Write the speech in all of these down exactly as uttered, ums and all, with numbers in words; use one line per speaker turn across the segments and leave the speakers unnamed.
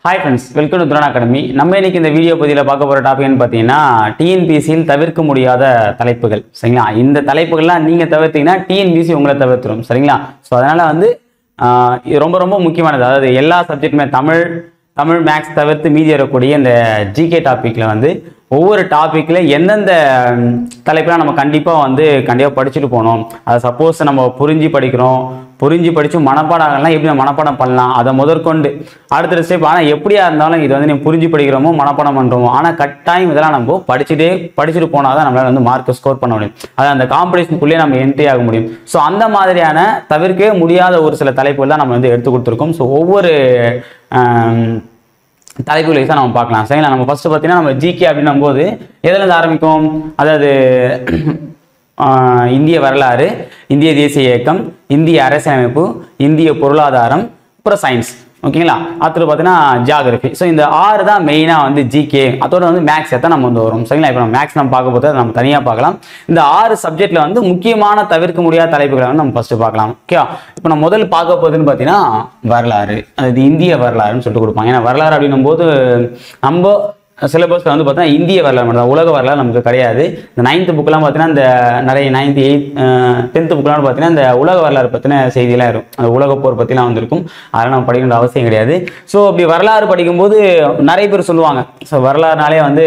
Hi friends, welcome to Dhrona Academy. நம்ம இன்னைக்கு இந்த வீடியோ பதிவுல பார்க்க போற டாபிக் என்ன பார்த்தீங்கன்னா T N P S C யில் தவிர்க்க முடியாத தலைப்புகள். சரிங்களா? இந்த தலைப்புகள்லாம் நீங்க தவிர்த்தீங்கன்னா T N P S C உங்களை தவிர்த்துரும். சரிங்களா? சோ அதனால வந்து இது ரொம்ப ரொம்ப முக்கியமானது. அதாவது எல்லா சப்ஜெக்ட்டுமே தமிழ் தமிழ் மேக்ஸ் தவிர்த்து மீதி வரக்கூடிய இந்த G K டாபிக்ல வந்து ஒவ்வொரு டாபிக்ல எந்தெந்த தலைப்புலாம் நம்ம கண்டிப்பா வந்து கண்டிப்பா படிச்சுட்டு போகணும். அதை சப்போஸ் நம்ம புரிஞ்சு படிக்கிறோம், புரிஞ்சு படிச்சு மனப்பாடம் ஆகலாம், எப்படி மனப்பாடம் பண்ணலாம் அதை முதற்கொண்டு அடுத்த ஸ்டெப். ஆனால் எப்படியா இருந்தாலும் இது வந்து நீ புரிஞ்சு படிக்கிறோமோ மனப்பாடம் பண்ணுறோமோ, ஆனால் கட்டாயம் இதெல்லாம் நம்ம படிச்சுட்டே படிச்சுட்டு போனால் தான் நம்மளால வந்து மார்க் ஸ்கோர் பண்ண முடியும். அது அந்த காம்படிஷனுக்குள்ளேயே நம்ம என்ட்ரி ஆக முடியும். ஸோ அந்த மாதிரியான தவிர்க்கவே முடியாத ஒரு சில தலைப்புகள் தான் நம்ம வந்து எடுத்து கொடுத்துருக்கோம். ஸோ ஒவ்வொரு தலைப்புகளை தான் நம்ம பார்க்கலாம். சரிங்களா? நம்ம ஃபர்ஸ்ட் பார்த்தீங்கன்னா நம்ம ஜிகே அப்படின்னும் போது எதுலேருந்து ஆரம்பிக்கும்? அதாவது இந்திய வரலாறு, இந்திய தேசிய இயக்கம், இந்திய அரசியலமைப்பு, இந்திய பொருளாதாரம், அப்புறம் சயின்ஸ். ஓகேங்களா? அடுத்து பார்த்தீங்கன்னா ஜியாகிரபி. ஸோ இந்த ஆறு தான் மெயினாக வந்து ஜிகே. அதோட வந்து மேக்ஸ் தான் நம்ம வந்து வரும். சரிங்களா? இப்போ நம்ம மேக்ஸ் நம்ம பார்க்க போது நம்ம தனியாக பார்க்கலாம். இந்த ஆறு சப்ஜெக்ட்ல வந்து முக்கியமான தவிர்க்க முடியாத தலைப்புகளை வந்து நம்ம ஃபர்ஸ்ட் பார்க்கலாம். ஓகேவா? இப்போ நம்ம முதல் பார்க்க போகுதுன்னு பார்த்தீங்கன்னா வரலாறு, அது இந்திய வரலாறுன்னு சொல்லிட்டு கொடுப்பாங்க. ஏன்னா வரலாறு அப்படின்னும் போது நம்ம சிலபஸ்ல வந்து பார்த்தீங்கன்னா இந்திய வரலாறு மட்டும் தான், உலக வரலாறு நமக்கு கிடையாது. இந்த நைன்த் புக்கெல்லாம் பார்த்தீங்கன்னா இந்த நிறைய நைன்த் எயித் டென்த் புக்கெல்லாம் பார்த்தீங்கன்னா இந்த உலக வரலாறு பற்றின செய்தியெல்லாம் இருக்கும். அந்த உலக போர் பற்றிலாம் வந்திருக்கும். அதெல்லாம் நம்ம படிக்கணுன்ற அவசியம் கிடையாது. ஸோ அப்படி வரலாறு படிக்கும்போது நிறைய பேர் சொல்லுவாங்க, ஸோ வரலாறுனாலே வந்து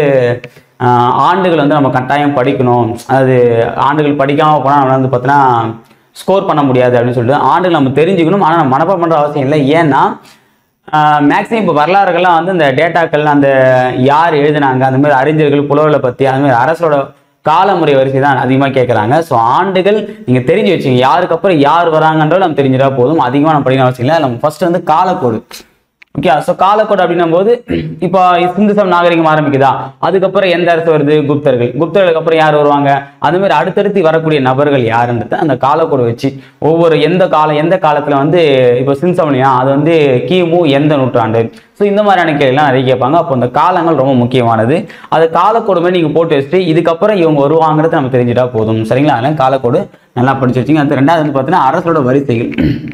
ஆண்டுகள் வந்து நம்ம கட்டாயம் படிக்கணும், அது ஆண்டுகள் படிக்காமல் போனால் நம்ம வந்து பார்த்தீங்கன்னா ஸ்கோர் பண்ண முடியாது அப்படின்னு சொல்லிட்டு ஆண்டுகள் நம்ம தெரிஞ்சுக்கணும். ஆனால் நம்ம மனப்பாடம் பண்ணுற அவசியம் இல்லை. ஏன்னா மேக்ஸிமம் இப்போ வரலாறுகள்லாம் வந்து இந்த டேட்டாக்கள், அந்த யார் எழுதினாங்க, அந்த மாதிரி அறிஞர்கள் புலவர்களை பற்றி, அந்த மாதிரி அரசோட காலமுறை வரிசை தான் அதிகமாக கேட்குறாங்க. ஸோ ஆண்டுகள் நீங்கள் தெரிஞ்சு வச்சுங்க, யாருக்கு அப்புறம் யார் வராங்கன்றது நம்ம தெரிஞ்சிடா போதும். அதிகமாக நம்ம படிக்கணும் அவசியம் இல்லை. நம்ம ஃபர்ஸ்ட் வந்து காலக்கோடு. ஓகே, ஸோ காலக்கோடு அப்படின்னும் போது இப்போ சிந்து சம நாகரிகம் ஆரம்பிக்குதா, அதுக்கப்புறம் எந்த அரசு வருது? குப்தர்கள். குப்தர்களுக்கு அப்புறம் யார் வருவாங்க? அது மாதிரி அடுத்தடுத்து வரக்கூடிய நபர்கள் யாருன்றது அந்த காலக்கோடு வச்சு ஒவ்வொரு எந்த காலம் எந்த காலத்தில் வந்து இப்போ சிந்து சமணியா அது வந்து கிமு எந்த நூற்றாண்டு. ஸோ இந்த மாதிரியான கேள்விலாம் நிறைய கேட்பாங்க. அப்போ இந்த காலங்கள் ரொம்ப முக்கியமானது. அது காலக்கோடு மாதிரி நீங்கள் போட்டு வச்சுட்டு இதுக்கப்புறம் இவங்க வருவாங்கிறது நம்ம தெரிஞ்சுட்டா போதும். சரிங்களா? அதனால காலக்கோடு நல்லா படிச்சு வச்சுங்க. அது ரெண்டாவது வந்து பார்த்தீங்கன்னா அரசோட வரிசைகள்.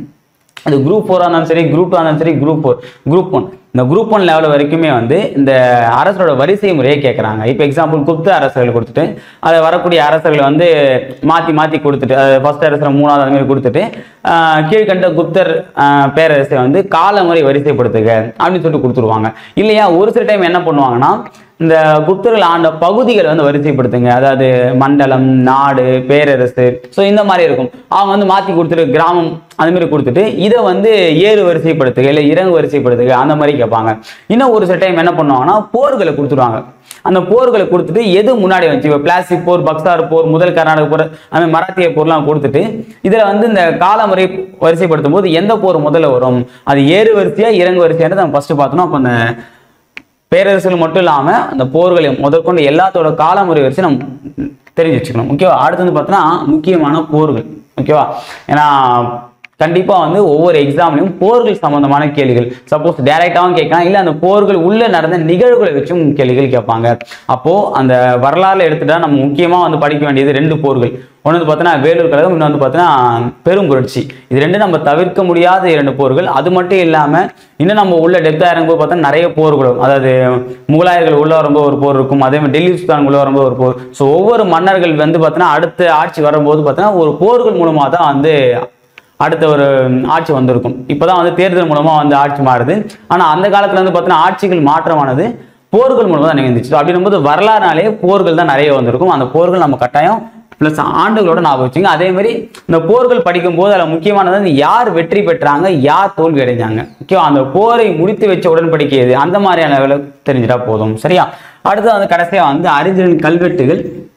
அது குரூப் ஃபோராக இருந்தாலும் சரி, குரூப் டூ இருந்தாலும் சரி, குரூப் ஃபோர் குரூப் ஒன் இந்த குரூப் ஒன் லெவல் வரைக்குமே வந்து இந்த அரசரோட வரிசை முறையே கேட்குறாங்க. இப்போ எக்ஸாம்பிள் குப்த அரசர்கள் கொடுத்துட்டு அதை வரக்கூடிய அரசர்களை வந்து மாற்றி மாற்றி கொடுத்துட்டு, அது ஃபர்ஸ்ட் அரசர் மூணாவது அந்த மாதிரி கொடுத்துட்டு கீழ்கண்ட குப்தர் பேரரசை வந்து காலமுறை வரிசைப்படுத்துக அப்படின்னு சொல்லிட்டு கொடுத்துருவாங்க. இல்லையா ஒரு சில டைம் என்ன பண்ணுவாங்கன்னா இந்த குப்தர்கள் ஆண்ட பகுதிகளை வந்து வரிசைப்படுத்துங்க, அதாவது மண்டலம், நாடு, பேரரசு, ஸோ இந்த மாதிரி இருக்கும். அவங்க வந்து மாற்றி கொடுத்துட்டு கிராமம் அந்த மாதிரி கொடுத்துட்டு இதை வந்து ஏறு வரிசைப்படுத்துக இல்லை இறங்கு வரிசைப்படுத்துக அந்த மாதிரி கேட்பாங்க. இன்னும் ஒரு சில டைம் என்ன பண்ணுவாங்கன்னா போர்களை கொடுத்துருவாங்க. அந்த போர்களை கொடுத்துட்டு எது முன்னாடி வந்துச்சு, இப்போ பிளாஸ்டிக் போர், பக்சார் போர், முதல் கர்நாடக போர், அந்த மராத்திய போர்லாம் கொடுத்துட்டு இதில் வந்து இந்த காலமுறை வரிசைப்படுத்தும் போது எந்த போர் முதல்ல வரும், அது ஏறு வரிசையா இறங்கு வரிசையானது நம்ம ஃபர்ஸ்ட் பார்த்தோம்னா அப்போ அந்த பேரரசுகள் மட்டும் இல்லாமல் அந்த போர்களை முதற்கொண்டு எல்லாத்தோட காலமுறை வரிசை நம்ம தெரிஞ்சு வச்சுக்கணும். ஓகேவா? அடுத்து வந்து பார்த்தோன்னா முக்கியமான போர்கள். ஓகேவா? ஏன்னா கண்டிப்பாக வந்து ஒவ்வொரு எக்ஸாம்லையும் போர்கள் சம்பந்தமான கேள்விகள் சப்போஸ் டைரக்டாகவும் கேட்கலாம், இல்லை அந்த போர்கள் உள்ள நடந்த நிகழ்வுகளை வச்சும் கேள்விகள் கேட்பாங்க. அப்போ அந்த வரலாறுல எடுத்துட்டா நம்ம முக்கியமாக வந்து படிக்க வேண்டியது ரெண்டு போர்கள். ஒன்று வந்து பார்த்தோன்னா வேலூர் கழகம், இன்னொன்று வந்து பார்த்தோன்னா பெரும் புரட்சி. இது ரெண்டு நம்ம தவிர்க்க முடியாத இரண்டு போர்கள். அது மட்டும் இல்லாமல் இன்னும் நம்ம உள்ள டெப்த்தாக இறங்கும்போது பார்த்தா நிறைய போர்களும், அதாவது முகலாயர்கள் உள்ள வரும்போது ஒரு போர் இருக்கும், அதே மாதிரி டெல்லி சுல்தான் உள்ள வரும்போது ஒரு போர். ஸோ ஒவ்வொரு மன்னர்கள் வந்து பார்த்தோன்னா அடுத்த ஆட்சி வரும்போது பார்த்தோன்னா ஒரு போர்கள் மூலமாக தான் வந்து அடுத்த ஒரு ஆட்சி வந்திருக்கும். இப்போதான் வந்து தேர்தல் மூலமா வந்து ஆட்சி மாறுது. ஆனால் அந்த காலத்துல வந்து பார்த்தீங்கன்னா ஆட்சிகள் மாற்றமானது போர்கள் மூலமா தான் நிகழ்ந்துச்சு. அப்படின்னும் போது வரலாறுனாலே போர்கள் தான் நிறைய வந்திருக்கும். அந்த போர்கள் நம்ம கட்டாயம் பிளஸ் ஆண்டுகளோட ஞாபகம் வச்சுங்க. அதே மாதிரி இந்த போர்கள் படிக்கும் போது அதில் முக்கியமானது யார் வெற்றி பெற்றாங்க, யார் தோல்வி அடைஞ்சாங்க. ஓகேவா? அந்த போரை முடித்து வச்ச உடன்படிக்கை எது, அந்த மாதிரியான லெவலில் தெரிஞ்சிட்டா போதும். சரியா? அடுத்து வந்து கடைசியா வந்து அறிஞரின் கல்வெட்டுகள்,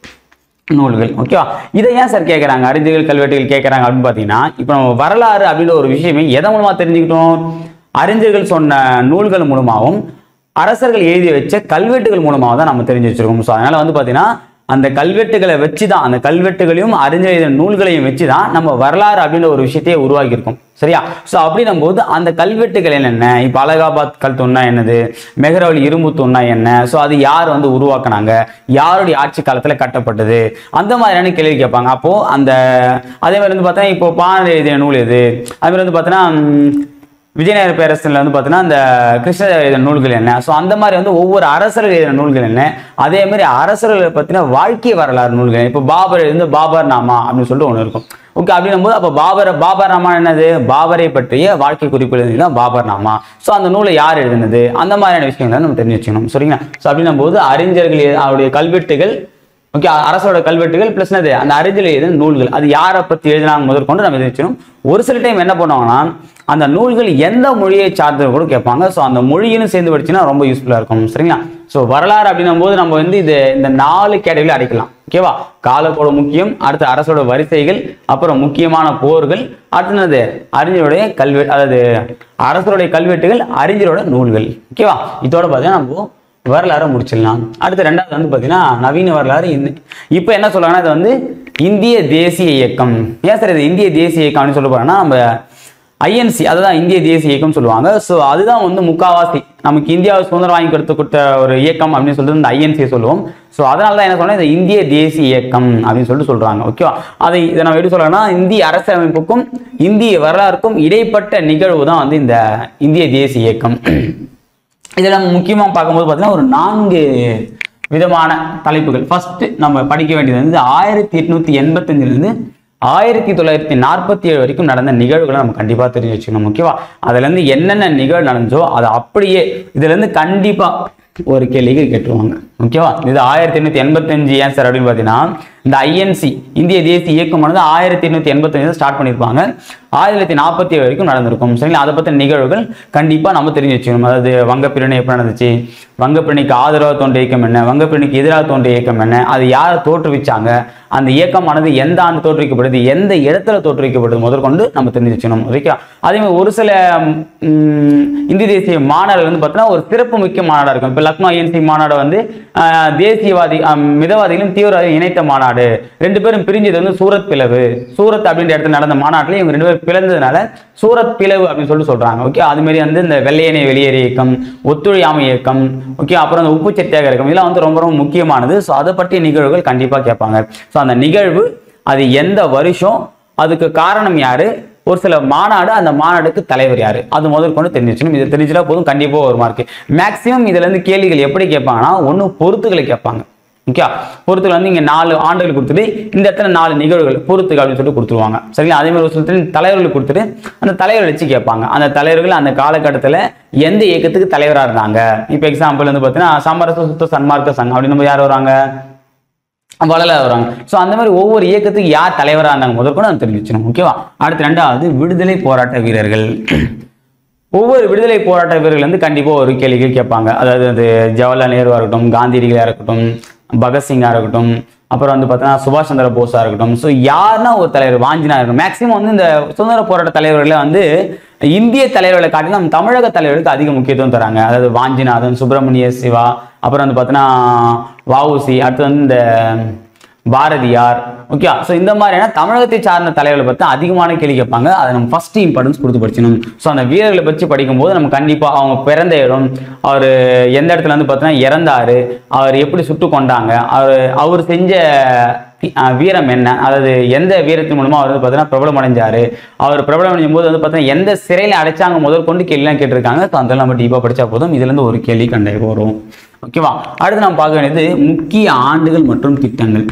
நூல்கள். ஓகேவா? இதை ஏன் சார் கேட்குறாங்க, அறிஞர்கள் கல்வெட்டுகள் கேட்குறாங்க அப்படின்னு பார்த்தீங்கன்னா, இப்போ நம்ம வரலாறு அப்படின்ற ஒரு விஷயமே எதை மூலமா தெரிஞ்சுக்கிட்டோம்? அறிஞர்கள் சொன்ன நூல்கள் மூலமாகவும் அரசர்கள் எழுதி வச்ச கல்வெட்டுகள் மூலமாக தான் நம்ம தெரிஞ்சு வச்சிருக்கோம். ஸோ அதனால வந்து பார்த்தீங்கன்னா அந்த கல்வெட்டுகளை வச்சு தான், அந்த கல்வெட்டுகளையும் அறிஞர் நூல்களையும் வச்சு தான் நம்ம வரலாறு அப்படின்ற ஒரு விஷயத்தையே உருவாக்கியிருக்கோம். சரியா? ஸோ அப்படின்னும் போது அந்த கல்வெட்டுகள் என்னென்ன, இப்போ அலகாபாத் கல் தூண்னா என்னது, மெஹ்ரவலி இரும்பு தூண்னா என்ன, ஸோ அது யார் வந்து உருவாக்குனாங்க, யாருடைய ஆட்சி காலத்தில் கட்டப்பட்டது, அந்த மாதிரியான கேள்வி கேட்பாங்க. அப்போ அந்த அதே மாதிரி வந்து பார்த்தா இப்போ பானை எழுதிய நூல் எது, அது மாதிரி வந்து பார்த்தோன்னா விஜயநகர பேரரசுல வந்து பார்த்தீங்கன்னா அந்த கிருஷ்ணதேவ எழுதின நூல்கள் என்ன, ஸோ அந்த மாதிரி வந்து ஒவ்வொரு அரசர்கள் எழுதின நூல்கள் என்ன, அதே மாதிரி அரசர்களை பற்றின வாழ்க்கை வரலாறு நூல்கள். இப்போ பாபர் எழுந்து பாபர் நாமா அப்படின்னு சொல்லிட்டு ஒன்று இருக்கும். ஓகே, அப்படின்னும் போது அப்போ பாபர் பாபர் நாமா என்னது, பாபரை பற்றிய வாழ்க்கை குறிப்பு எழுதினா பாபர் நாமா. ஸோ அந்த நூலை யார் எழுதினது, அந்த மாதிரியான விஷயங்களை நம்ம தெரிஞ்சு வச்சுக்கணும். சரிங்களா? ஸோ அப்படின்னும் போது அறிஞர்கள் அவருடைய கல்வெட்டுகள், ஓகே, அரசோட கல்வெட்டுகள் பிளஸ் என்னது அந்த அறிஞர்கள் எழுதின நூல்கள், அது யாரை பற்றி எழுதினாங்க முதற்கொண்டு நம்ம தெரிஞ்சுக்கணும். ஒரு சில டைம் என்ன பண்ணுவாங்கன்னா அந்த நூல்கள் எந்த மொழியை சார்ந்தது கூட கேட்பாங்க. ஸோ அந்த மொழியும் சேர்ந்து படிச்சுன்னா ரொம்ப யூஸ்ஃபுல்லாக இருக்கும். சரிங்களா? ஸோ வரலாறு அப்படின்னும் போது நம்ம வந்து இது இந்த நாலு கேட்டகரியில் அடைக்கலாம். ஓகேவா? காலத்தோட முக்கியம், அடுத்து அரசோட வரிசைகள், அப்புறம் முக்கியமான போர்கள், அடுத்தது அறிஞருடைய கல்வெட்டு, அதாவது அரசருடைய கல்வெட்டுகள், அறிஞரோட நூல்கள். ஓகேவா? இதோட பார்த்தீங்கன்னா நம்ம வரலாறு முடிச்சிடலாம். அடுத்து ரெண்டாவது வந்து பார்த்தீங்கன்னா நவீன வரலாறு. இப்போ என்ன சொல்றாங்கன்னா இது வந்து இந்திய தேசிய இயக்கம். ஏன் சார் இது இந்திய தேசிய இயக்கம் அப்படின்னு சொல்ல போறோம்னா நம்ம ஐஎன்சி, அதுதான் இந்திய தேசிய இயக்கம் சொல்லுவாங்க. ஸோ அதுதான் வந்து முக்காவாசி நமக்கு இந்தியாவை சுதந்திரம் வாங்கி கொடுத்து கொடுத்த ஒரு இயக்கம் அப்படின்னு சொல்லிட்டு இந்த ஐஎன்சியை சொல்லுவோம். ஸோ அதனால தான் என்ன சொல்றேன், இந்த இந்திய தேசிய இயக்கம் அப்படின்னு சொல்லிட்டு சொல்றாங்க. ஓகேவா? அதை இதை நம்ம எப்படி சொல்றோம்னா இந்திய அரசியலமைப்புக்கும் இந்திய வரலாறுக்கும் இடைப்பட்ட நிகழ்வு தான் வந்து இந்த இந்திய தேசிய இயக்கம். இதில் நம்ம முக்கியமாக பார்க்கும்போது பார்த்தீங்கன்னா ஒரு நான்கு விதமான தலைப்புகள். ஃபர்ஸ்ட் நம்ம படிக்க வேண்டியது வந்து ஆயிரத்தி எட்நூத்தி எண்பத்தஞ்சிலிருந்து ஆயிரத்தி தொள்ளாயிரத்தி நாற்பத்தி ஏழு வரைக்கும் நடந்த நிகழ்வுகளை நம்ம கண்டிப்பாக தெரிஞ்சு வச்சுக்கணும். ஓகேவா? அதுலேருந்து என்னென்ன நிகழ்வு நடந்தோ அதை அப்படியே இதுலேருந்து கண்டிப்பாக ஒரு கேள்விக்கு கேட்டுருவாங்க. ஓகேவா? இது ஆயிரத்தி எண்ணூத்தி எண்பத்தி அஞ்சு ஏன் சார் அப்படின்னு பார்த்தீங்கன்னா இந்த ஐஎன்சி இந்திய தேசிய இயக்கமானது ஆயிரத்தி எண்ணூத்தி எண்பத்தி அஞ்சு ஸ்டார்ட் பண்ணியிருப்பாங்க, ஆயிரத்தி தொள்ளாயிரத்தி நாற்பத்தி ஏழு வரைக்கும் நடந்திருக்கும். சரிங்களா? அதை பற்றின நிகழ்வுகள் கண்டிப்பாக நம்ம தெரிஞ்சு வச்சுக்கணும். அதாவது வங்கப்பிரிவினை எப்படி நடந்துச்சு, வங்கப்பிரிவினைக்கு ஆதரவாக தோன்றிய இயக்கம் என்ன, வங்கப்பிரிவினைக்கு எதிராக தோன்றிய இயக்கம் என்ன, அது யாரை தோற்றுவிச்சாங்க, அந்த இயக்கமானது எந்த ஆண்டு தோற்றுவிக்கப்படுது, எந்த இடத்துல தோற்றுவிக்கப்படுது முதற்கொண்டு நம்ம தெரிஞ்சு வச்சுக்கணும். ஓகே, அதே மாதிரி ஒரு சில இந்திய தேசிய மாநாடுகள் வந்து பார்த்தீங்கன்னா ஒரு சிறப்பு முக்கிய மாநாடாக இருக்கும். இப்போ லக்னோ ஐஎன்சி மாநாடு வந்து தேசியவாதி மிதவாதிகளும் தீவிரவாதிகளும் இணைத்த மாநாடு. ரெண்டு பேரும் பிரிஞ்சது வந்து சூரத் பிளவு. சூரத் அப்படின்ற இடத்துல நடந்த மாநாட்டில் இவங்க ரெண்டு பேரும் பிளந்ததுனால சூரத் பிளவு அப்படின்னு சொல்லிட்டு சொல்றாங்க. ஓகே, அது மாதிரி வந்து இந்த வெள்ளையனை வெளியேறு இயக்கம், ஒத்துழையாமை இயக்கம், ஓகே, அப்புறம் அந்த உப்பு சத்தியாகிரகம் இயக்கம், இதெல்லாம் வந்து ரொம்ப ரொம்ப முக்கியமானது. ஸோ அதை பற்றிய நிகழ்வுகள் கண்டிப்பாக கேட்பாங்க. ஸோ அந்த நிகழ்வு அது எந்த வருஷம், அதுக்கு காரணம் யாரு, ஒரு சில மாநாடு, அந்த மாநாடுக்கு தலைவர் யாரு, அது முதற்கொண்டு தெரிஞ்சிச்சணும். இதை தெரிஞ்சுட்டா போதும், கண்டிப்பாக ஒரு மார்க். மேக்சிமம் இதுல இருந்து கேள்விகள் எப்படி கேட்பாங்கன்னா ஒன்று பொறுத்துக்களை கேட்பாங்க. ஓகே, பொறுத்துக்கள் வந்து இங்கே நாலு ஆண்டுகள் கொடுத்துட்டு இந்த இடத்துல நாலு நிகழ்வுகள் பொறுத்துக்கள் அப்படின்னு சொல்லிட்டு கொடுத்துருவாங்க. சரிங்களா? அதே மாதிரி ஒரு சில தலைவர்கள் கொடுத்துட்டு அந்த தலைவர்கள் வச்சு கேட்பாங்க. அந்த தலைவர்கள் அந்த காலகட்டத்தில் எந்த இயக்கத்துக்கு தலைவராக இருந்தாங்க. இப்போ எக்ஸாம்பிள் வந்து பார்த்தீங்கன்னா சமரச சுத்த சன்மார்க்க சங்கம் அப்படின்னு நம்ம யார் வராங்க, வளல வராங்க. ஸோ அந்த மாதிரி ஒவ்வொரு இயக்கத்துக்கு யார் தலைவராக இருந்தாங்க முதற்கொண்டு அதை தெரிஞ்சு வச்சுக்கணும். ஓகேவா? அடுத்து ரெண்டாவது விடுதலை போராட்ட வீரர்கள். ஒவ்வொரு விடுதலை போராட்ட வீரர்கள் வந்து கண்டிப்பாக ஒரு கேள்விகள் கேட்பாங்க. அதாவது அது ஜவஹர்லால் நேருவாக இருக்கட்டும், காந்தியடிகளாக இருக்கட்டும், பகத்சிங்காக இருக்கட்டும், அப்புறம் வந்து பார்த்தீங்கன்னா சுபாஷ் சந்திர போஸாக இருக்கட்டும். ஸோ யாருன்னா ஒரு தலைவர் வாஞ்சினா இருக்கணும். மேக்சிமம் வந்து இந்த சுதந்திர போராட்ட தலைவர்களை வந்து இந்திய தலைவர்களை காட்டிலும் நம்ம தமிழக தலைவர்களுக்கு அதிக முக்கியத்துவம் தராங்க. அதாவது வாஞ்சிநாதன், சுப்பிரமணிய சிவா, அப்புறம் வந்து பார்த்தீங்கன்னா வஉசி, அடுத்து வந்து இந்த பாரதியார். ஓகே, ஸோ இந்த மாதிரியான தமிழகத்தை சார்ந்த தலைவர்களை பற்றி அதிகமான கேள்வி கேட்பாங்க. அதை நம்ம ஃபர்ஸ்ட் இம்பார்ட்டன்ஸ் கொடுத்து படிச்சணும். ஸோ அந்த வீரர்களை பற்றி படிக்கும்போது நம்ம கண்டிப்பாக அவங்க பிறந்த இடம், அவர் எந்த இடத்துல வந்து பார்த்தீங்கன்னா இறந்தாரு, அவர் எப்படி சுட்டு கொண்டாங்க, அவர் அவர் செஞ்ச வீரம் என்ன, அதாவது எந்த வீரத்தின் மூலமா அவர் வந்து பார்த்தீங்கன்னா பிரபலம் அடைஞ்சாரு, அவர் பிரபலம் அடையும் போது வந்து பார்த்தீங்கன்னா எந்த சிறையில் அடைச்சாங்க முதற்கொண்டு கேள்விலாம் கேட்டிருக்காங்க. ஸோ அதெல்லாம் நம்ம டீப்பாக படித்தா போதும், இதுலேருந்து ஒரு கேள்வி கண்டிப்பாக வரும். ஓகேவா? அடுத்து நம்ம பார்க்க வேண்டியது முக்கிய ஆண்டுகள் மற்றும் திட்டங்கள்.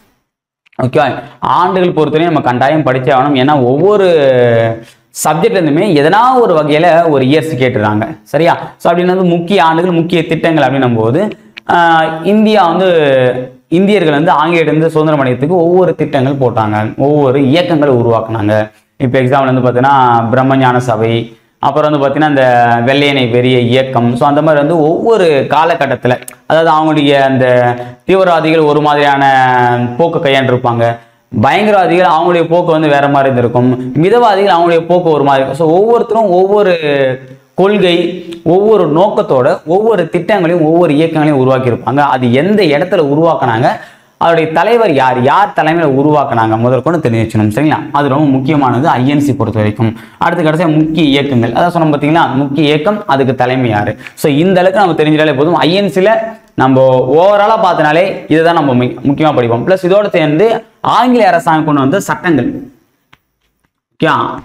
ஓகே, ஆண்டுகள் பொறுத்தவரை நம்ம கட்டாயம் படிச்சே ஆகணும். ஏன்னா ஒவ்வொரு சப்ஜெக்ட்ல இருந்துமே எதனா ஒரு வகையில ஒரு இயர்ஸ் கேட்டுறாங்க. சரியா? ஸோ அப்படின்னு வந்து முக்கிய ஆண்டுகள் முக்கிய திட்டங்கள் அப்படின்னும் போது இந்தியா வந்து இந்தியர்கள் வந்து ஆங்கிலேயர்லேருந்து சுதந்திரம் அடைகிறதுக்கு ஒவ்வொரு திட்டங்கள் போட்டாங்க, ஒவ்வொரு இயக்கங்களை உருவாக்குனாங்க. இப்போ எக்ஸாம்பிள் வந்து பார்த்தீங்கன்னா பிரம்மஞான சபை, அப்புறம் வந்து பார்த்தீங்கன்னா இந்த வெள்ளையனை வெறிய இயக்கம். ஸோ அந்த மாதிரி வந்து ஒவ்வொரு காலகட்டத்தில், அதாவது அவங்களுடைய அந்த தீவிரவாதிகள் ஒரு மாதிரியான போக்கு கையாண்டிருப்பாங்க, பயங்கரவாதிகள் அவங்களுடைய போக்கு வந்து வேற மாதிரி இருந்திருக்கும், மிதவாதிகள் அவங்களுடைய போக்கு ஒரு மாதிரி இருக்கும். ஸோ ஒவ்வொருத்தரும் ஒவ்வொரு கொள்கை, ஒவ்வொரு நோக்கத்தோட ஒவ்வொரு திட்டங்களையும் ஒவ்வொரு இயக்கங்களையும் உருவாக்கியிருப்பாங்க. அது எந்த இடத்துல உருவாக்குனாங்க, அவருடைய தலைவர் யார், யார் தலைமையில் உருவாக்குனாங்க முதற்கொண்டு தெரிஞ்சு வச்சணும். சரிங்களா? அது ரொம்ப முக்கியமானது ஐஎன்சி பொறுத்த வரைக்கும். அடுத்து கடைசியாக முக்கிய இயக்கங்கள், அதான் சொன்னோம் பார்த்தீங்களா, முக்கிய இயக்கம், அதுக்கு தலைமை யாரு. ஸோ இந்த அளவுக்கு நம்ம தெரிஞ்சாலே போதும். ஐஎன்சியில் நம்ம ஓவராலாக பார்த்தனாலே இதுதான் நம்ம முக்கியமாக படிப்போம். ப்ளஸ் இதோட சேர்ந்து ஆங்கில அரசாங்கம் கொண்டு வந்த சட்டங்கள். ஓகே,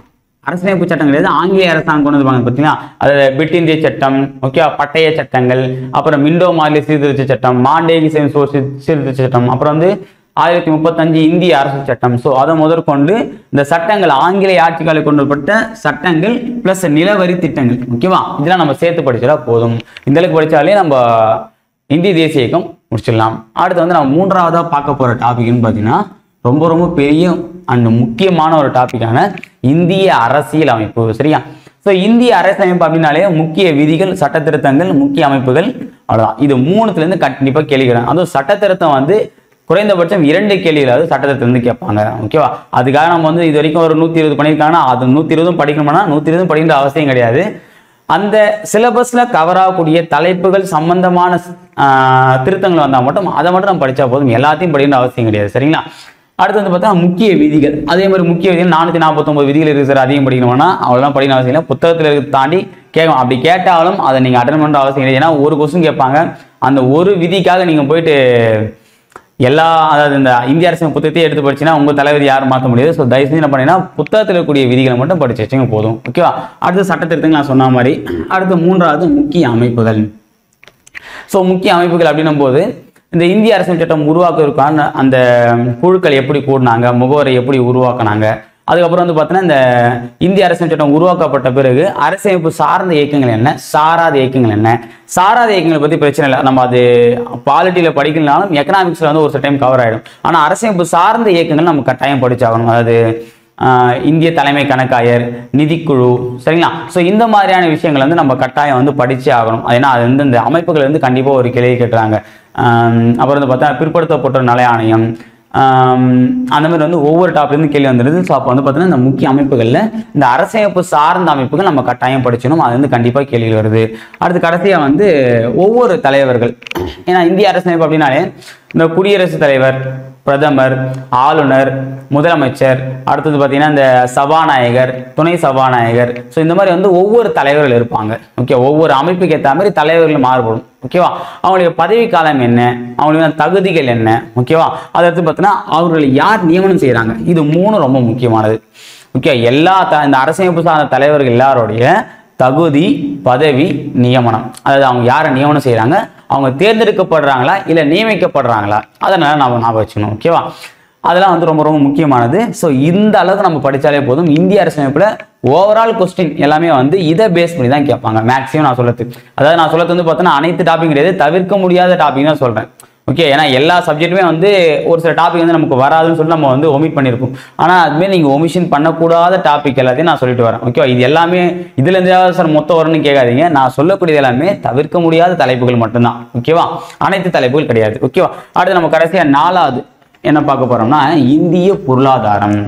அரசியலமைப்பு சட்டம் கிடையாது, ஆங்கிலேய அரசாங்கம் கொண்டு வந்தாங்க பார்த்தீங்களா. அதாவது பிட் இந்திய சட்டம், ஓகேவா, பட்டய சட்டங்கள், அப்புறம் மிண்டோ மார்லி சீர்திருத்த சட்டம், மாண்டேகி சீர்திருத்த சட்டம், அப்புறம் வந்து ஆயிரத்தி முப்பத்தஞ்சு இந்திய அரசு சட்டம். ஸோ அதை முதற்கொண்டு இந்த சட்டங்கள் ஆங்கிலேய ஆட்சி கால கொண்டு வரப்பட்ட சட்டங்கள் பிளஸ் நிலவரி திட்டங்கள், ஓகேவா, இதெல்லாம் நம்ம சேர்த்து படிச்சா போதும். இந்த அளவுக்கு படிச்சாலே நம்ம இந்திய தேசிய இயக்கம் முடிச்சிடலாம். அடுத்து வந்து நம்ம மூன்றாவதா பார்க்க போற டாபிக்னு பார்த்தீங்கன்னா ரொம்ப ரொம்ப பெரிய அண்ட் முக்கியமான ஒரு டாபிக்கான இந்திய அரசியல் அமைப்பு. சரியா? ஸோ இந்திய அரசியலமைப்பு அப்படின்னாலே முக்கிய விதிகள், சட்ட திருத்தங்கள், முக்கிய அமைப்புகள், அவ்வளோதான். இது மூணுத்துல இருந்து கண்டிப்பா கேள்விக்கிறாங்க. அதுவும் சட்ட திருத்தம் வந்து குறைந்தபட்சம் இரண்டு கேள்விகளாவது சட்டத்திற்கு வந்து கேட்பாங்க, ஓகேவா. அதுக்காக நம்ம வந்து இது வரைக்கும் ஒரு நூத்தி இருபது பண்ணியிருக்காங்கன்னா அது நூத்தி இருபதும் படிக்கணும்னா நூத்தி இருபதும் படிக்கிற அவசியம் கிடையாது. அந்த சிலபஸ்ல கவர் ஆகக்கூடிய தலைப்புகள் சம்பந்தமான திருத்தங்கள் வந்தால் மட்டும் அதை மட்டும் நம்ம படிச்சா போதும், எல்லாத்தையும் படிக்கிற அவசியம் கிடையாது. சரிங்களா? அடுத்து வந்து பார்த்தா முக்கிய விதிகள். அதே மாதிரி முக்கிய விதிகள் நானூத்தி நாற்பத்தி ஒன்பது விதிகள் இருக்கு சார், அதிகம் படிக்கணும்னா அவ்வளோதான் படிக்கணும் அவசியம் இல்லை. புத்தகத்தில் இருக்க தாண்டி கேட்கும். அப்படி கேட்டாலும் அதை நீங்க அட்டன் பண்ண அவசியம் இல்லை. ஏன்னா ஒரு கொஸ்டின் கேட்பாங்க, அந்த ஒரு விதிக்காக நீங்க போயிட்டு எல்லா அதாவது இந்த இந்திய அரசின் புத்தகத்தையே எடுத்து படிச்சுன்னா உங்க தலைவர் யாரும் மாற்ற முடியாது. ஸோ தயவு செஞ்சு என்ன பண்ணீங்கன்னா புத்தகத்தில் இருக்கக்கூடிய விதிகளை மட்டும் படிச்சு வச்சுங்க போதும், ஓகேவா. அடுத்து சட்ட திருத்தங்கள் நான் சொன்ன மாதிரி. அடுத்து மூன்றாவது முக்கிய அமைப்புகள். ஸோ முக்கிய அமைப்புகள் அப்படின்னும் போது இந்த இந்திய அரசியல் சட்டம் உருவாக்குவதற்கான அந்த குழுக்கள் எப்படி கூடினாங்க, முகவரை எப்படி உருவாக்குனாங்க, அதுக்கப்புறம் வந்து பார்த்தீங்கன்னா இந்த இந்திய அரசியல் சட்டம் உருவாக்கப்பட்ட பிறகு அரசியமைப்பு சார்ந்த இயக்கங்கள் என்ன, சாராத இயக்கங்கள் என்ன. சாராத இயக்கங்களை பற்றி பிரச்சனை இல்லை, நம்ம அது பாலிட்டியில் படிக்கலனாலும் எக்கனாமிக்ஸில் வந்து ஒரு டைம் கவர் ஆகிடும். ஆனால் அரசியமைப்பு சார்ந்த இயக்கங்கள் நம்ம கட்டாயம் படிச்சாகணும். அதாவது இந்திய தலைமை கணக்காயர், நிதிக்குழு, சரிங்களா. ஸோ இந்த மாதிரியான விஷயங்கள் வந்து நம்ம கட்டாயம் வந்து படிச்சே ஆகணும். ஏன்னா அது வந்து இந்த அமைப்புகள் வந்து கண்டிப்பாக ஒரு கேள்வி கேட்டுறாங்க. அப்புறம் வந்து பார்த்தா பிற்படுத்தப்பட்ட நல ஆணையம், அந்த மாதிரி வந்து ஒவ்வொரு டாப்லேருந்து கேள்வி வந்துடுது. ஸோ அப்போ வந்து பார்த்தீங்கன்னா இந்த முக்கிய அமைப்புகளில் இந்த அரசியமைப்பு சார்ந்த அமைப்புகள் நம்ம கட்டாயம் படிச்சணும். அது வந்து கண்டிப்பாக கேள்விகள் வருது. அடுத்து கடைசியாக வந்து ஒவ்வொரு தலைவர்கள். ஏன்னா இந்திய அரசியமைப்பு அப்படின்னாலே இந்த குடியரசுத் தலைவர், பிரதமர், ஆளுநர், முதலமைச்சர், அடுத்தது பார்த்தீங்கன்னா இந்த சபாநாயகர், துணை சபாநாயகர், ஸோ இந்த மாதிரி வந்து ஒவ்வொரு தலைவர்கள் இருப்பாங்க, ஓகே. ஒவ்வொரு அமைப்புக்கு ஏற்ற மாதிரி தலைவர்கள் மாறுபடும், ஓகேவா. அவங்களுடைய பதவி காலம் என்ன, அவங்களுடைய தகுதிகள் என்ன, ஓகேவா. அதற்கு பார்த்தீங்கன்னா அவர்களை யார் நியமனம் செய்யறாங்க, இது மூணு ரொம்ப முக்கியமானது, ஓகே. எல்லா இந்த அரசியமைப்பு சார்ந்த தலைவர்கள் எல்லாருடைய தகுதி, பதவி, நியமனம், அதாவது அவங்க யாரை நியமனம் செய்யறாங்க, அவங்க தேர்ந்தெடுக்கப்படுறாங்களா இல்லை நியமிக்கப்படுறாங்களா, அதனால நம்ம ஞாபகம் வச்சுக்கணும், ஓகேவா. அதெல்லாம் வந்து ரொம்ப ரொம்ப முக்கியமானது. ஸோ இந்த அளவுக்கு நம்ம படித்தாலே போதும். இந்திய அரசியமைப்பில் ஓவரால் கொஸ்டின் எல்லாமே வந்து இதை பேஸ் பண்ணி தான் கேட்பாங்க மேக்ஸிமம். நான் சொல்லது அதாவது நான் சொல்லது வந்து பார்த்தோன்னா அனைத்து டாபிக் கிடையாது, தவிர்க்க முடியாத டாபிக் தான் சொல்கிறேன், ஓகே. ஏன்னா எல்லா சப்ஜெக்ட்டுமே வந்து ஒரு சில டாபிக் வந்து நமக்கு வராதுன்னு சொல்லி நம்ம வந்து ஒமிட் பண்ணியிருப்போம். ஆனால் அதுமாதிரி நீங்கள் ஒமிஷன் பண்ணக்கூடாத டாபிக் எல்லாத்தையும் நான் சொல்லிட்டு வரேன், ஓகேவா. இது எல்லாமே இதுலேருந்து சார் மொத்தம் வரும்னு கேட்காதீங்க. நான் சொல்லக்கூடியது எல்லாமே தவிர்க்க முடியாத தலைப்புகள் மட்டும்தான், ஓகேவா. அனைத்து தலைப்புகள் கிடையாது, ஓகேவா. அடுத்து நம்ம கடைசியாக நாலாவது என்ன பார்க்க போறோம்னா இந்திய பொருளாதாரம்,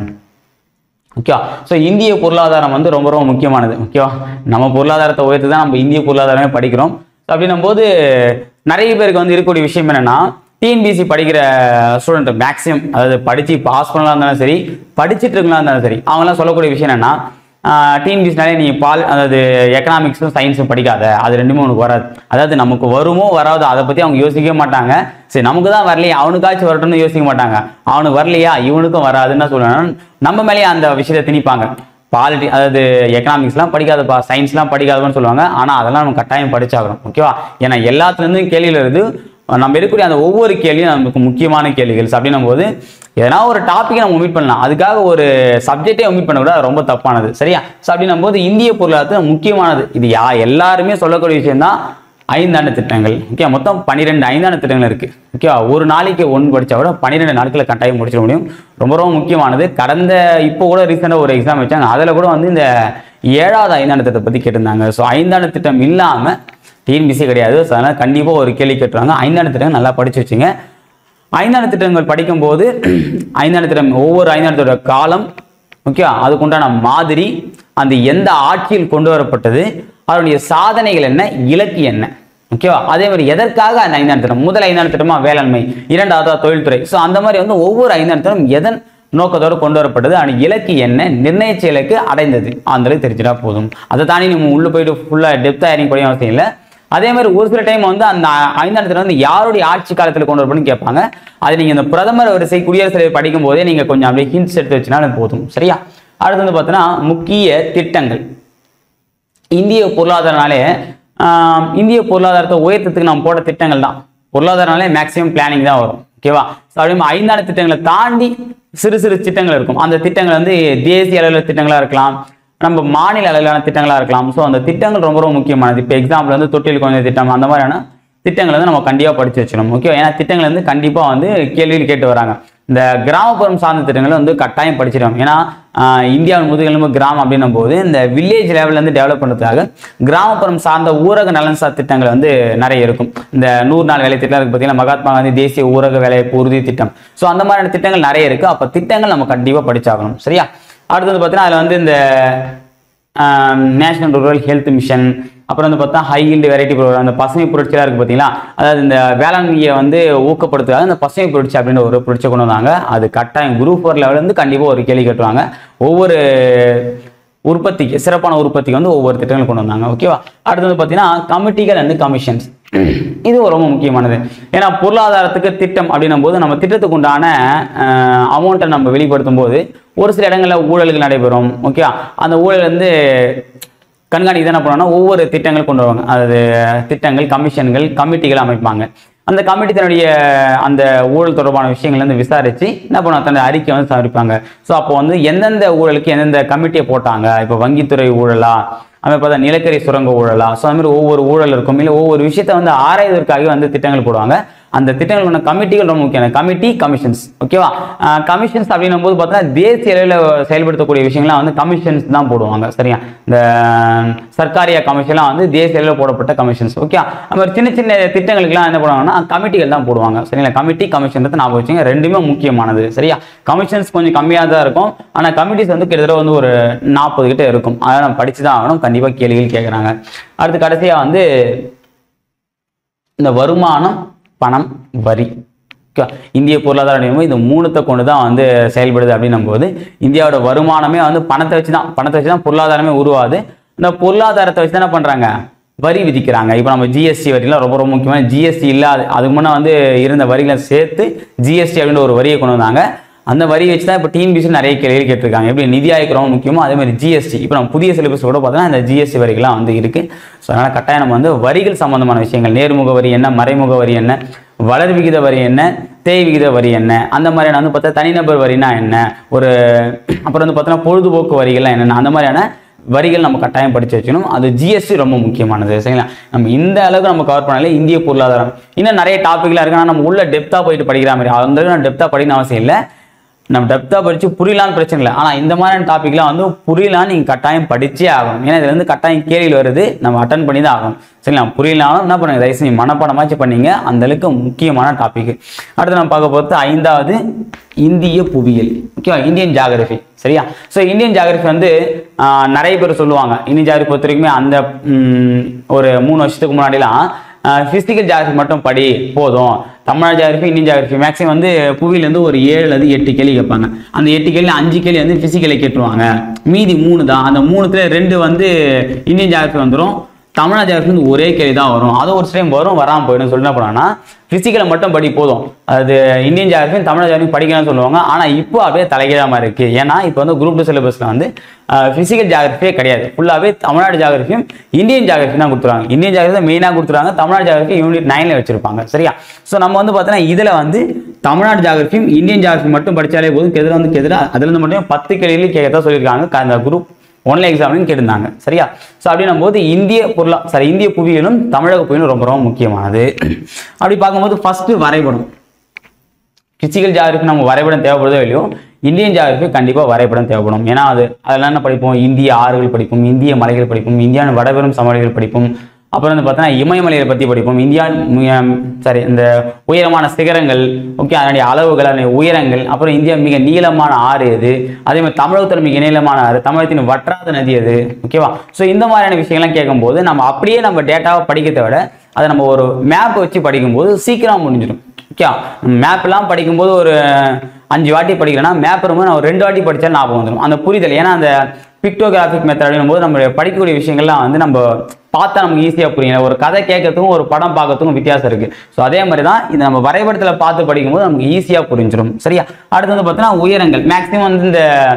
ஓகேவா. ஸோ இந்திய பொருளாதாரம் வந்து ரொம்ப ரொம்ப முக்கியமானது, ஓகேவா. நம்ம பொருளாதாரத்தை உயர்த்து தான் நம்ம இந்திய பொருளாதாரமே படிக்கிறோம். அப்படின்னும் போது நிறைய பேருக்கு வந்து இருக்கக்கூடிய விஷயம் என்னன்னா, டிஎன்பிஎஸ்சி படிக்கிற ஸ்டூடெண்ட் மேக்ஸிமம், அதாவது படிச்சு பாஸ் பண்ணலாம் இருந்தாலும் சரி, படிச்சுட்டு இருக்கலாம் இருந்தாலும் சரி, அவங்களாம் சொல்லக்கூடிய விஷயம் என்னன்னா, டிஎன்பிஎஸ்சினாலே நீ பால் அதாவது எக்கனாமிக்ஸும் சயின்ஸும் படிக்காத, அது ரெண்டுமே உனக்கு வராது. அதாவது நமக்கு வருமோ வராதோ அதை பற்றி அவங்க யோசிக்கவே மாட்டாங்க. சரி நமக்கு தான் வரலையா, அவனுக்காச்சும் வரட்டும்னு யோசிக்க மாட்டாங்க. அவனுக்கு வரலையா இவனுக்கும் வராதுன்னு சொல்லுவாங்க. நம்ம மேலேயே அந்த விஷயத்தை திணிப்பாங்க. பாலிட்டி அதாவது எக்கனாமிக்ஸ்லாம் படிக்காதப்பா, சயின்ஸ்லாம் படிக்காதப்பான்னு சொல்லுவாங்க. ஆனால் அதெல்லாம் நம்ம கட்டாயம் படிச்சாகணும், ஓகேவா. ஏன்னா எல்லாத்துலேருந்தும் கேள்வியில் இருந்து நம்ம எடுக்கக்கூடிய அந்த ஒவ்வொரு கேள்வியும் நமக்கு முக்கியமான கேள்விகள். அப்படின்னும் போது எதனா ஒரு டாப்பிக்கை நம்ம ஒமிட் பண்ணலாம், அதுக்காக ஒரு சப்ஜெக்டே ஒமிட் பண்ணக்கூடாது, ரொம்ப தப்பானது, சரியா. ஸோ அப்படின்னும் போது இந்திய பொருளாதாரத்தை முக்கியமானது இது யா எல்லாருமே சொல்லக்கூடிய விஷயம் தான் ஐந்தாண்டு திட்டங்கள், ஓகே. மொத்தம் பன்னிரெண்டு ஐந்தாண்டு திட்டங்கள் இருக்கு, ஓகே. ஒரு நாளைக்கு ஒன்று படிச்சா கூட பன்னிரெண்டு நாட்களில் கட்டாயம் முடிச்சிட முடியும். ரொம்ப ரொம்ப முக்கியமானது. கடந்த இப்போ கூட ரீசெண்டாக ஒரு எக்ஸாம் வச்சாங்க, அதில் கூட வந்து இந்த ஏழாவது ஐந்தாண்டு திட்டத்தை பற்றி கேட்டிருந்தாங்க. ஸோ ஐந்தாண்டு திட்டம் இல்லாமல் டிஎன்பிஎஸ்சி கிடையாது. ஸோ அதனால் கண்டிப்பாக ஒரு கேள்வி கேட்டுருவாங்க. ஐந்தாண்டு திட்டங்கள் நல்லா படிச்சு வச்சுங்க. ஐந்தாண்டு திட்டங்கள் படிக்கும்போது ஐந்தாண்டு திட்டம் ஒவ்வொரு ஐந்தாண்டு காலம், ஓகே, அதுக்குண்டான மாதிரி, அந்த எந்த ஆட்சியில் கொண்டு வரப்பட்டது, அதனுடைய சாதனைகள் என்ன, இலக்கு என்ன, ஓகேவா. அதே மாதிரி எதற்காக அந்த ஐந்தாண்டு திட்டம், முதல் ஐந்தாண்டு திட்டமா வேளாண்மை, இரண்டாவதா தொழில்துறை. ஸோ அந்த மாதிரி வந்து ஒவ்வொரு ஐந்தாண்டு திட்டம் எதன் நோக்கத்தோடு கொண்டு வரப்பட்டது, அந்த இலக்கு என்ன, நிர்ணயிச்ச இலக்கு அடைந்தது, அந்த தெரிஞ்சிட்டா போதும். அதை தாண்டி நம்ம உள்ள போயிட்டு ஃபுல்லா டெப்தா இறங்கி படிக்க அவசியம் இல்லை. அதே மாதிரி ஒரு சில டைம் வந்து அந்த ஐந்தாண்டு திட்டம் வந்து யாருடைய ஆட்சி காலத்தில் கொண்டு வரப்படும் கேட்பாங்க. அது நீங்க இந்த பிரதமர் வரிசை குடியரசுத் தலைவர் படிக்கும் போதே நீங்க கொஞ்சம் அப்படியே ஹிண்ட்ஸ் எடுத்து வச்சுனாலும் போதும், சரியா. அடுத்து வந்து பார்த்தீங்கன்னா முக்கிய திட்டங்கள். இந்திய பொருளாதாரனாலே இந்திய பொருளாதாரத்தை உயர்த்தத்துக்கு நம்ம போட்ட திட்டங்கள் தான். பொருளாதாரனாலே மேக்ஸிமம் பிளானிங் தான் வரும். ஓகேவா? அப்படியே ஐந்தாண்டு திட்டங்களை தாண்டி சிறு சிறு திட்டங்கள் இருக்கும். அந்த திட்டங்கள் வந்து தேசிய அளவில் திட்டங்களா இருக்கலாம், நம்ம மாநில அளவிலான திட்டங்களா இருக்கலாம். ஸோ அந்த திட்டங்கள் ரொம்ப ரொம்ப முக்கியமானது. இப்போ எக்ஸாம்பிள் வந்து தொட்டில் குழந்தை திட்டம் அந்த மாதிரியான திட்டங்கள் வந்து நம்ம கண்டிப்பாக படிச்சு வச்சிடணும். ஓகே, ஏன்னா திட்டங்கள் வந்து கண்டிப்பாக வந்து கேள்வியில் கேட்டு வராங்க. இந்த கிராமப்புறம் சார்ந்த திட்டங்களை வந்து கட்டாயம் படிச்சிடும். ஏன்னா இந்தியாவின் முதுகெலும்பு கிராமம் அப்படின்னும் போது இந்த வில்லேஜ் லெவலில் வந்து டெவலப் பண்ணுறதுக்காக கிராமப்புறம் சார்ந்த ஊரக நலன் சார் திட்டங்கள் வந்து நிறைய இருக்கும். இந்த நூறு நாள் வேலை திட்டம் இருக்கு பார்த்தீங்கன்னா, மகாத்மா காந்தி தேசிய ஊரக வேலைவாய்ப்பு உறுதி திட்டம். ஸோ அந்த மாதிரியான திட்டங்கள் நிறைய இருக்கு. அப்போ திட்டங்கள் நம்ம கண்டிப்பாக படிச்சாகணும். சரியா? அடுத்தது பார்த்தீங்கன்னா அதில் வந்து இந்த நேஷனல் ரூரல் ஹெல்த் மிஷன், அப்புறம் வந்து பார்த்தா ஹை ஹீல்டு வெரைட்டி ப்ரோக்ராம், அந்த பசுமை புரட்சியாக இருக்குது பார்த்தீங்களா, அதாவது இந்த வேளாண்மையை வந்து ஊக்கப்படுத்துக்காக இந்த பசுமை புரட்சி அப்படின்ற ஒரு புரட்சியை கொண்டு வந்தாங்க. அது கட்டாயம் குரூப் ஃபோர் லெவலேருந்து கண்டிப்பாக ஒரு கேள்வி கேட்டுவாங்க. ஒவ்வொரு உற்பத்திக்கு சிறப்பான உற்பத்திக்கு வந்து ஒவ்வொரு திட்டங்கள் கொண்டு வந்தாங்க. ஓகேவா? அடுத்தது பார்த்தீங்கன்னா கமிட்டிகள் அண்ட் கமிஷன்ஸ். இது ரொம்ப முக்கியமானது. ஏன்னா பொருளாதாரத்துக்கு திட்டம் அப்படின்னும் போது நம்ம திட்டத்துக்கு உண்டான அமௌண்ட்டை நம்ம வெளிப்படுத்தும் போது ஒரு சில இடங்களில் ஊழல்கள் நடைபெறும். ஓகேவா? அந்த ஊழல் வந்து கண்காணிக்கு என்ன பண்ணுவாங்கன்னா ஒவ்வொரு திட்டங்கள் கொண்டு வருவாங்க. அதாவது திட்டங்கள், கமிஷன்கள், கமிட்டிகள் அமைப்பாங்க. அந்த கமிட்டி தன்னுடைய அந்த ஊழல் தொடர்பான விஷயங்கள் வந்து விசாரிச்சு என்ன பண்ணுவாங்க, தன்னுடைய அறிக்கை வந்து சமர்ப்பிப்பாங்க. ஸோ அப்போ வந்து எந்தெந்த ஊழலுக்கு எந்தெந்த கமிட்டியை போட்டாங்க, இப்போ வங்கித்துறை ஊழலா, அதுமாதிரி பார்த்தா நிலக்கரி சுரங்க ஊழலா, ஸோ அது மாதிரி ஒவ்வொரு ஊழல் இருக்கும். இல்லை ஒவ்வொரு விஷயத்தை வந்து ஆராய்வதற்காக வந்து திட்டங்கள் போடுவாங்க. அந்த திட்டங்களுக்கான கமிட்டிகள் ரொம்ப முக்கியம். Committee, commissions. ஓகேவா? கமிஷன்ஸ் அப்படின்னும் போது பார்த்தீங்கன்னா தேசிய அளவில் செயல்படுத்தக்கூடிய விஷயங்கள்லாம் வந்து கமிஷன்ஸ் தான் போடுவாங்க. சரியா? இந்த சர்க்காரியா கமிஷன்லாம் வந்து தேசிய அளவில் போடப்பட்ட கமிஷன்ஸ். ஓகே, நம்ம சின்ன சின்ன திட்டங்களுக்குலாம் என்ன பண்ணுவாங்கன்னா கமிட்டிகள் தான் போடுவாங்க. சரிங்களா? கமிட்டி, கமிஷன் ஞாபகம் வச்சுங்க, ரெண்டுமே முக்கியமானது. சரியா? கமிஷன்ஸ் கொஞ்சம் கம்மியாக தான் இருக்கும், ஆனால் கமிட்டிஸ் வந்து கிட்டத்தட்ட வந்து ஒரு நாற்பது கிட்ட இருக்கும். அதை நம்ம படிச்சு தான் ஆகணும். கண்டிப்பாக கேள்விகள் கேட்குறாங்க. அடுத்து கடைசியாக வந்து இந்த வருமானம், பணம், வரி. இந்திய பொருளாதாரம் இந்த மூணுத்தை கொண்டு தான் வந்து செயல்படுது அப்படின்னும் போது இந்தியாவோட வருமானமே வந்து பணத்தை வச்சு தான் பணத்தை வச்சு தான் பொருளாதாரமே உருவாது. இந்த பொருளாதாரத்தை வச்சு தான் என்ன பண்றாங்க, வரி விதிக்கிறாங்க. இப்போ நம்ம ஜிஎஸ்டி வரிலாம் ரொம்ப ரொம்ப முக்கியமான, ஜிஎஸ்டி இல்லாத அதுக்கு முன்னே வந்து இருந்த வரிகளை சேர்த்து ஜிஎஸ்டி அப்படின்ற ஒரு வரியை கொண்டு வந்தாங்க. அந்த வரி வச்சு தான் இப்போ டிஎன்பிஎஸ்சி நிறைய கேள்வி கேட்டிருக்காங்க. எப்படி நிதி ஆயோக் ரொம்ப முக்கியமோ அதே மாதிரி ஜிஎஸ்டி. இப்போ நம்ம புதிய சிலபஸ் கூட பார்த்தோன்னா இந்த ஜிஎஸ்டி வரிகள்லாம் வந்து இருக்கு. ஸோ அதனால் கட்டாயம் நம்ம வந்து வரிகள் சம்பந்தமான விஷயங்கள், நேர்முக வரி என்ன, மறைமுக வரி என்ன, வளர் விகித வரி என்ன, தேய் விகித வரி என்ன, அந்த மாதிரியான வந்து பார்த்தா தனிநபர் வரினா என்ன, ஒரு அப்புறம் வந்து பார்த்தோன்னா பொழுதுபோக்கு வரிகள்லாம் என்னென்ன, அந்த மாதிரியான வரிகள் நம்ம கட்டாயம் படித்து வச்சுக்கணும். அது ஜிஎஸ்டி ரொம்ப முக்கியமானது. சரிங்களா? நம்ம இந்த அளவுக்கு நம்ம கவர் பண்ணாலே இந்திய பொருளாதாரம் இன்னும் நிறைய டாப்பிக்லாம் இருக்கு. ஆனால் நம்ம உள்ள டெப்த்தாக போயிட்டு படிக்கிற மாதிரி அந்த நான் டெப்த்தாக படிக்கணும் அவசியம் இல்லை. நம்ம டெப்த்தாக படித்து புரியலான்னு பிரச்சனை இல்லை. ஆனால் இந்த மாதிரியான டாப்பிக்லாம் வந்து புரியலான்னு நீங்கள் கட்டாயம் படித்தே ஆகணும். ஏன்னா இதுல இருந்து கட்டாயம் கேள்வி வருது, நம்ம அட்டன் பண்ணி தான் ஆகணும். சரிங்களா? புரியலாலும் என்ன பண்ணுங்க, தயவுசெய்து நீங்கள் மனப்பாடமாச்சு பண்ணீங்க. அந்த அளவுக்கு முக்கியமான டாபிக். அடுத்து நம்ம பார்க்க போகிறது ஐந்தாவது இந்திய புவியியல். ஓகேவா? Indian geography. சரியா? ஸோ இந்தியன் ஜியாகிரபி வந்து நிறைய பேர் சொல்லுவாங்க. இந்தியன் ஜியாகிரபி பொறுத்த வரைக்குமே அந்த ஒரு மூணு வருஷத்துக்கு முன்னாடிலாம் பிசிக்கல் ஜியாகிரபி மட்டும் படி போதும், Tamil geography, Indian geography maximum வந்து புவியிலேருந்து ஒரு ஏழுல இருந்து எட்டு கேள்வி கேட்பாங்க. அந்த எட்டு கேள்வி அஞ்சு கேள்வி வந்து பிசிக்கலை கேட்டுருவாங்க, மீதி மூணு தான். அந்த மூணுத்துல ரெண்டு வந்து இந்தியன் ஜியாகிரபி வந்துடும், தமிழ் ஜியாகிரபி வந்து ஒரே கேள்வி தான் வரும். அது ஒரு டைம் வரும், வராமல் போயிடும். சொல்லி என்ன பண்ணாங்கன்னா பிசிக்கலை மட்டும் படி போதும், அது இந்தியன் ஜியாகிரபி தமிழ் ஜியாகிரபி படிக்கலாம்னு சொல்லுவாங்க. ஆனால் இப்போ அப்படியே தலைகீழாம இருக்கு. ஏன்னா இப்போ வந்து குரூப் டூ சிலபஸ்ல வந்து பிசிக்கல் ஜியாகிரபியே கிடையாது, ஃபுல்லாகவே தமிழ்நாடு ஜியாகிரபியும் இந்தியன் ஜியாகிரபி தான் கொடுத்துருவாங்க. இந்தியன் ஜியாகிரபி மெயினாக கொடுத்துருவாங்க, தமிழ்நாடு ஜியாகிரபி யூனிட் நைன்ல வச்சிருப்பாங்க. சரியா? ஸோ நம்ம வந்து பார்த்தோன்னா இதில் வந்து தமிழ்நாடு ஜியாகிரபியும் இந்தியன் ஜியாகிரபி மட்டும் படித்தாலே போதும். கெதிர வந்து கெதிர அதுல இருந்து மட்டும் பத்து கேள்விகள் கேட்கத்தான் சொல்லியிருக்காங்க அந்த குரூப் ஒன்ல எக்ஸாம்லையும் கேட்டிருந்தாங்க. சரியா? ஸோ அப்படின்னும் போது இந்திய பொருளா சாரி இந்திய புவியியலும் தமிழக புவியிலும் ரொம்ப ரொம்ப முக்கியமானது. அப்படி பார்க்கும்போது ஃபர்ஸ்ட் வரைபடம். பிசிக்கல் ஜியாகிரபி நம்ம வரைபடம் தேவைப்படுதோ இல்லையோ, இந்தியன் ஜியாகிரபி கண்டிப்பாக வரைபடம் தேவைப்படும். ஏன்னா அது அதெல்லாம் என்ன படிப்போம், இந்திய ஆறுகள் படிப்போம், இந்திய மலைகள் படிப்போம், இந்தியாவின் வடபெரும் சமவெளிகள் படிப்போம், அப்புறம் வந்து பார்த்தோன்னா இமயமலையை பற்றி படிப்போம், இந்தியா சாரி இந்த உயரமான சிகரங்கள், ஓகே, அதனுடைய அளவுகள், அதனுடைய உயரங்கள், அப்புறம் இந்தியா மிக நீளமான ஆறு எது, அதே மாதிரி தமிழகத்தில் மிக நீளமான ஆறு, தமிழகத்தின் வற்றாத நதி எது, ஓகேவா? ஸோ இந்த மாதிரியான விஷயங்கள்லாம் கேட்கும்போது நம்ம அப்படியே நம்ம டேட்டாவை படிக்கிறத விட அதை நம்ம ஒரு மேப் வச்சு படிக்கும்போது சீக்கிரம் முடிஞ்சிடும். ஓகே, மேப்லாம் படிக்கும்போது ஒரு அஞ்சு வாட்டி படிக்கிறேன்னா மேப் ரொம்ப நான் ஒரு ரெண்டு வாட்டி படித்தா ஞாபகம் வந்துடும் அந்த புரிதல். ஏன்னா அந்த பிக்டோகிராஃபிக் மெத்தட் அப்படின்னும் போது நம்ம படிக்கக்கூடிய விஷயங்கள்லாம் வந்து நம்ம பார்த்தா நமக்கு ஈஸியாக புரியும். ஒரு கதை கேட்கறதுக்கும் ஒரு படம் பார்க்கறதுக்கும் வித்தியாசம் இருக்கு. ஸோ அதே மாதிரி தான் இது நம்ம வரைபடத்தில் பார்த்து படிக்கும்போது நமக்கு ஈஸியாக புரிஞ்சிடும். சரியா? அடுத்து வந்து பார்த்தீங்கன்னா உயரங்கள். மேக்ஸிமம் வந்து இந்த